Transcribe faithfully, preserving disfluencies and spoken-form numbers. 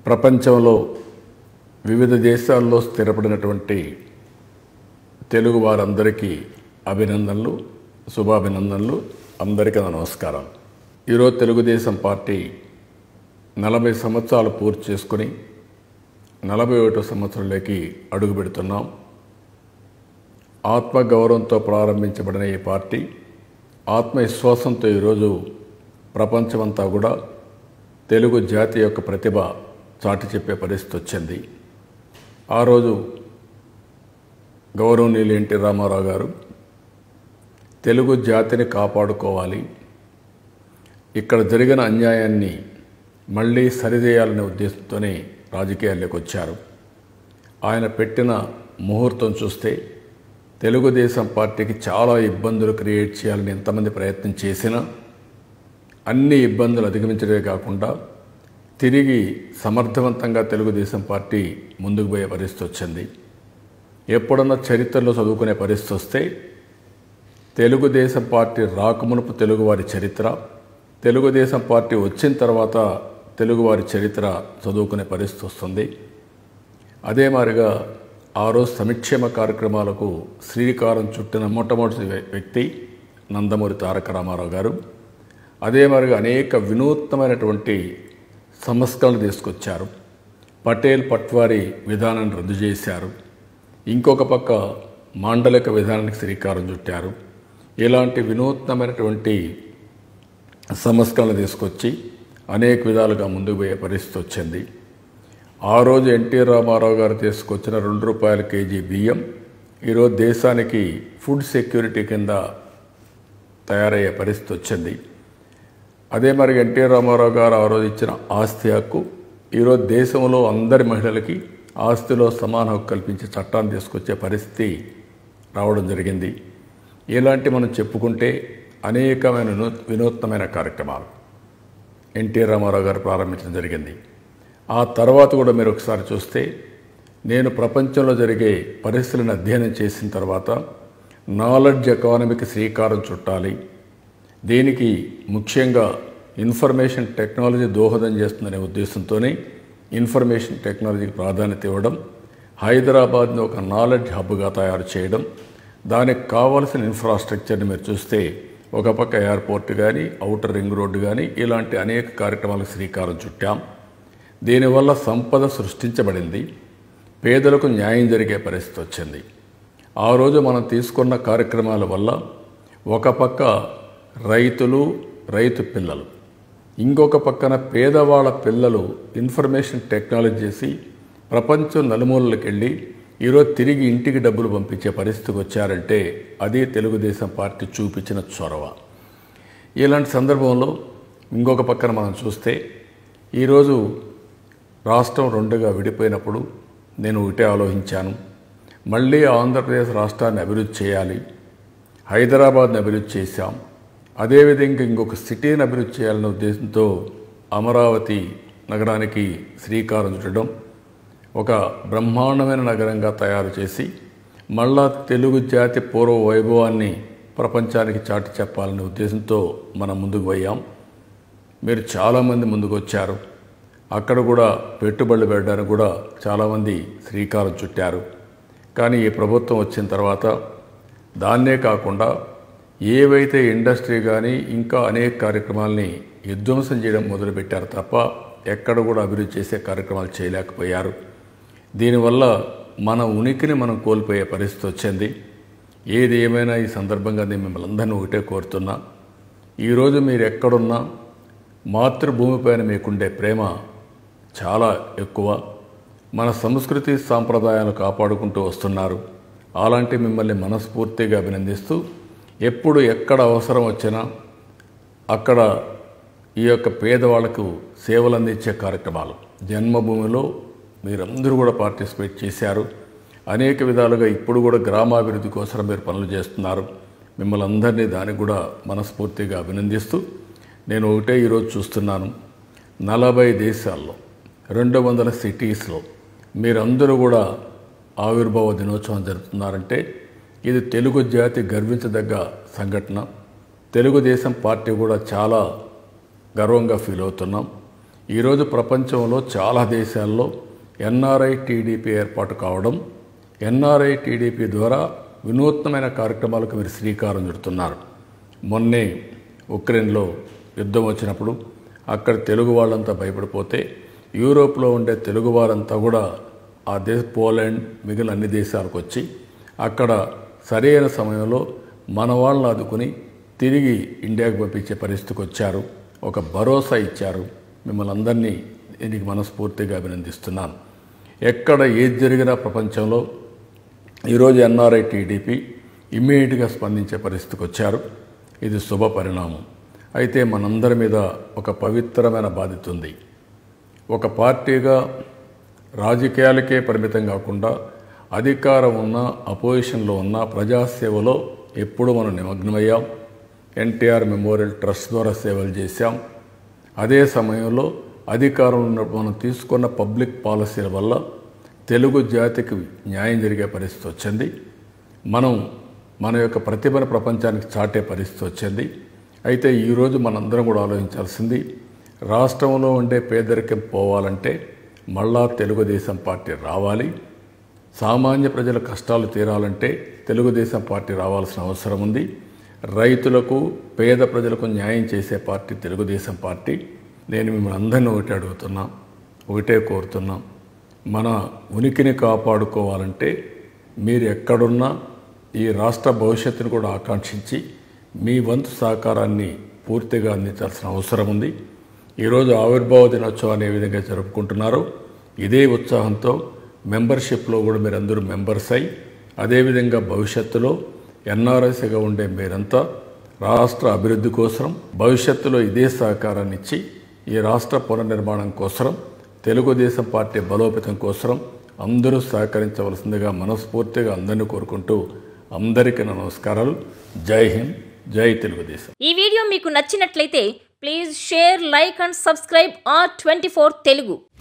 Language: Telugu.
ప్రపంచంలో వివిధ దేశాల్లో స్థిరపడినటువంటి తెలుగు వారందరికీ అభినందనలు, శుభాభినందనలు. అందరికీ నమస్కారాలు. ఈరోజు తెలుగుదేశం పార్టీ నలభై సంవత్సరాలు పూర్తి చేసుకుని నలభై ఒకటో సంవత్సరంలోకి అడుగు పెడుతున్నాం. ఆత్మగౌరవంతో ప్రారంభించబడిన ఈ పార్టీ ఆత్మవిశ్వాసంతో ఈరోజు ప్రపంచమంతా కూడా తెలుగు జాతి యొక్క ప్రతిభ చాటి చెప్పే పరిస్థితి వచ్చింది. ఆ రోజు గౌరవనీయులు ఎన్టీ రామారావు గారు తెలుగు జాతిని కాపాడుకోవాలి, ఇక్కడ జరిగిన అన్యాయాన్ని మళ్ళీ సరిచేయాలనే ఉద్దేశంతోనే రాజకీయాల్లోకి వచ్చారు. ఆయన పెట్టిన ముహూర్తం చూస్తే తెలుగుదేశం పార్టీకి చాలా ఇబ్బందులు క్రియేట్ చేయాలని ఎంతమంది ప్రయత్నం చేసినా అన్ని ఇబ్బందులు అధిగమించడమే కాకుండా తిరిగి సమర్థవంతంగా తెలుగుదేశం పార్టీ ముందుకు పోయే పరిస్థితి వచ్చింది. ఎప్పుడన్నా చరిత్రలో చదువుకునే పరిస్థితి వస్తే తెలుగుదేశం పార్టీ రాకమునుపు తెలుగువారి చరిత్ర, తెలుగుదేశం పార్టీ వచ్చిన తర్వాత తెలుగువారి చరిత్ర చదువుకునే పరిస్థితి వస్తుంది. అదే మాదిరిగా ఆ రోజు సంక్షేమ కార్యక్రమాలకు శ్రీకారం చుట్టిన మొట్టమొదటి వ్యక్తి నందమూరి తారక రామారావు గారు. అదే మాదిరిగా అనేక వినూత్నమైనటువంటి సంస్కరణలు తీసుకొచ్చారు. పటేల్ పట్వారీ విధానాన్ని రద్దు చేశారు. ఇంకొక పక్క మాండలిక విధానానికి శ్రీకారం చుట్టారు. ఇలాంటి వినూత్నమైనటువంటి సంస్కరణలు తీసుకొచ్చి అనేక విధాలుగా ముందుకు పోయే పరిస్థితి వచ్చింది. ఆ రోజు ఎన్టీ రామారావు గారు తీసుకొచ్చిన రెండు రూపాయల కేజీ బియ్యం ఈరోజు దేశానికి ఫుడ్ సెక్యూరిటీ కింద తయారయ్యే పరిస్థితి వచ్చింది. అదే మరి ఎన్టీ రామారావు గారు ఆ రోజు ఇచ్చిన ఆస్తి హక్కు ఈరోజు దేశంలో అందరి మహిళలకి ఆస్తిలో సమాన హక్కు కల్పించే చట్టాన్ని తీసుకొచ్చే పరిస్థితి రావడం జరిగింది. ఇలాంటి మనం చెప్పుకుంటే అనేకమైన వినూత్నమైన కార్యక్రమాలు ఎన్టీ రామారావు గారు ప్రారంభించడం జరిగింది. ఆ తర్వాత కూడా మీరు ఒకసారి చూస్తే నేను ప్రపంచంలో జరిగే పరిస్థితులను అధ్యయనం చేసిన తర్వాత నాలెడ్జ్ ఎకానమీకి శ్రీకారం చుట్టాలి, దీనికి ముఖ్యంగా ఇన్ఫర్మేషన్ టెక్నాలజీ దోహదం చేస్తుందనే ఉద్దేశంతోనే ఇన్ఫర్మేషన్ టెక్నాలజీకి ప్రాధాన్యత ఇవ్వడం, హైదరాబాద్ని ఒక నాలెడ్జ్ హబ్గా తయారు చేయడం, దానికి కావాల్సిన ఇన్ఫ్రాస్ట్రక్చర్ని మీరు చూస్తే ఒక పక్క ఎయిర్పోర్ట్ కానీ ఔటర్ రింగ్ రోడ్డు కానీ ఇలాంటి అనేక కార్యక్రమాలకు శ్రీకారం చుట్టాం. దీనివల్ల సంపద సృష్టించబడింది, పేదలకు న్యాయం జరిగే పరిస్థితి వచ్చింది. ఆ రోజు మనం తీసుకున్న కార్యక్రమాల వల్ల ఒక పక్క రైతులు, రైతు పిల్లలు, ఇంకొక పక్కన పేదవాళ్ళ పిల్లలు ఇన్ఫర్మేషన్ టెక్నాలజీ చేసి ప్రపంచం నలుమూలలకు వెళ్ళి ఈరోజు తిరిగి ఇంటికి డబ్బులు పంపించే పరిస్థితికి వచ్చారంటే అది తెలుగుదేశం పార్టీ చూపించిన చొరవ. ఇలాంటి సందర్భంలో ఇంకొక పక్కన మనం చూస్తే ఈరోజు రాష్ట్రం రెండుగా విడిపోయినప్పుడు నేను ఒకటే ఆలోచించాను, మళ్ళీ ఆంధ్రప్రదేశ్ రాష్ట్రాన్ని అభివృద్ధి చేయాలి, హైదరాబాద్ని అభివృద్ధి చేశాం, అదేవిధంగా ఇంకొక సిటీని అభివృద్ధి చేయాలనే ఉద్దేశంతో అమరావతి నగరానికి శ్రీకారం చుట్టడం, ఒక బ్రహ్మాండమైన నగరంగా తయారు చేసి మళ్ళా తెలుగు జాతి పూర్వ వైభవాన్ని ప్రపంచానికి చాటి చెప్పాలనే ఉద్దేశంతో మనం ముందుకు పోయాం. మీరు చాలామంది ముందుకు వచ్చారు. అక్కడ కూడా పెట్టుబడులు పెట్టడానికి కూడా చాలామంది శ్రీకారం చుట్టారు. కానీ ఈ ప్రభుత్వం వచ్చిన తర్వాత దాన్నే కాకుండా ఏవైతే ఇండస్ట్రీ కానీ ఇంకా అనేక కార్యక్రమాలని విధ్వంసం చేయడం మొదలుపెట్టారు తప్ప ఎక్కడ కూడా అభివృద్ధి చేసే కార్యక్రమాలు చేయలేకపోయారు. దీనివల్ల మన ఉనికిని మనం కోల్పోయే పరిస్థితి వచ్చింది. ఏది ఏమైనా ఈ సందర్భంగా నేను మిమ్మల్ని అందరినీ ఒకటే కోరుతున్నా, ఈరోజు మీరు ఎక్కడున్నా మాతృభూమిపైన మీకుండే ప్రేమ చాలా ఎక్కువ. మన సంస్కృతి సాంప్రదాయాలు కాపాడుకుంటూ వస్తున్నారు. అలాంటి మిమ్మల్ని మనస్ఫూర్తిగా అభినందిస్తూ ఎప్పుడు ఎక్కడ అవసరం వచ్చినా అక్కడ ఈ యొక్క పేదవాళ్లకు సేవలు అందించే కార్యక్రమాలు జన్మభూమిలో మీరందరూ కూడా పార్టిసిపేట్ చేశారు. అనేక విధాలుగా ఇప్పుడు కూడా గ్రామాభివృద్ధి కోసం మీరు పనులు చేస్తున్నారు. మిమ్మల్ని అందరినీ దానికి కూడా మనస్ఫూర్తిగా అభినందిస్తూ నేను ఒకటే ఈరోజు చూస్తున్నాను, నలభై దేశాల్లో రెండు వందల సిటీస్లో మీరందరూ కూడా ఆవిర్భావ దినోత్సవం జరుపుతున్నారంటే ఇది తెలుగు జాతి గర్వించదగ్గ సంఘటన. తెలుగుదేశం పార్టీ కూడా చాలా గర్వంగా ఫీల్ అవుతున్నాం. ఈరోజు ప్రపంచంలో చాలా దేశాల్లో ఎన్ఆర్ఐ టీడీపీ ఏర్పాటు కావడం, ఎన్ఆర్ఐ టీడీపీ ద్వారా వినూత్నమైన కార్యక్రమాలకు మీరు శ్రీకారం చుడుతున్నారు. మొన్నే ఉక్రెయిన్లో యుద్ధం వచ్చినప్పుడు అక్కడ తెలుగు వాళ్ళంతా భయపడిపోతే యూరోప్లో ఉండే తెలుగు వారంతా కూడా ఆ దేశ పోలాండ్ మిగిలిన అన్ని దేశాలకు వచ్చి అక్కడ సరైన సమయంలో మన వాళ్ళని ఆదుకుని తిరిగి ఇండియాకు పంపించే పరిస్థితికి వచ్చారు. ఒక భరోసా ఇచ్చారు. మిమ్మల్ని అందరినీ దీనికి మనస్ఫూర్తిగా అభినందిస్తున్నాను. ఎక్కడ ఏది జరిగినా ప్రపంచంలో ఈరోజు ఎన్ఆర్ఐ టీడీపీ ఇమ్మీడియట్గా స్పందించే పరిస్థితికి వచ్చారు. ఇది శుభ పరిణామం. అయితే మనందరి మీద ఒక పవిత్రమైన బాధ్యత ఉంది. ఒక పార్టీగా రాజకీయాలకే పరిమితం కాకుండా అధికారం ఉన్న అపోజిషన్లో ఉన్న ప్రజాసేవలో ఎప్పుడు మనం నిమగ్నమయ్యాం. ఎన్టీఆర్ మెమోరియల్ ట్రస్ట్ ద్వారా సేవలు చేశాం. అదే సమయంలో అధికారంలో మనం తీసుకున్న పబ్లిక్ పాలసీల వల్ల తెలుగు జాతికి న్యాయం జరిగే పరిస్థితి వచ్చింది. మనం మన యొక్క ప్రతిభను ప్రపంచానికి చాటే పరిస్థితి వచ్చింది. అయితే ఈరోజు మనందరం కూడా ఆలోచించాల్సింది, రాష్ట్రంలో ఉండే పేదరికం పోవాలంటే మళ్ళా తెలుగుదేశం పార్టీ రావాలి. సామాన్య ప్రజల కష్టాలు తీరాలంటే తెలుగుదేశం పార్టీ రావాల్సిన అవసరం ఉంది. రైతులకు పేద ప్రజలకు న్యాయం చేసే పార్టీ తెలుగుదేశం పార్టీ. నేను మిమ్మల్ని అందరినీ ఒకటే అడుగుతున్నాం, ఒకటే కోరుతున్నాం. మన ఉనికిని కాపాడుకోవాలంటే మీరు ఎక్కడున్నా ఈ రాష్ట్ర భవిష్యత్తును కూడా ఆకాంక్షించి మీ వంతు సహకారాన్ని పూర్తిగా అందించాల్సిన అవసరం ఉంది. ఈరోజు ఆవిర్భావ దినోత్సవాన్ని ఏ విధంగా జరుపుకుంటున్నారో ఇదే ఉత్సాహంతో మెంబర్షిప్లో కూడా మీరందరూ మెంబర్స్ అయి అదేవిధంగా భవిష్యత్తులో ఎన్ఆర్ఎస్గా ఉండే మీరంతా రాష్ట్ర అభివృద్ధి కోసం భవిష్యత్తులో ఇదే సహకారాన్ని ఇచ్చి ఈ రాష్ట్ర పునర్నిర్మాణం కోసం తెలుగుదేశం పార్టీ బలోపేతం కోసం అందరూ సహకరించవలసిందిగా మనస్ఫూర్తిగా అందరినీ కోరుకుంటూ అందరికీ నమస్కారాలు. జై హింద్, జై తెలుగుదేశం. ఈ వీడియో మీకు నచ్చినట్లయితే please share, like and subscribe R twenty four Telugu.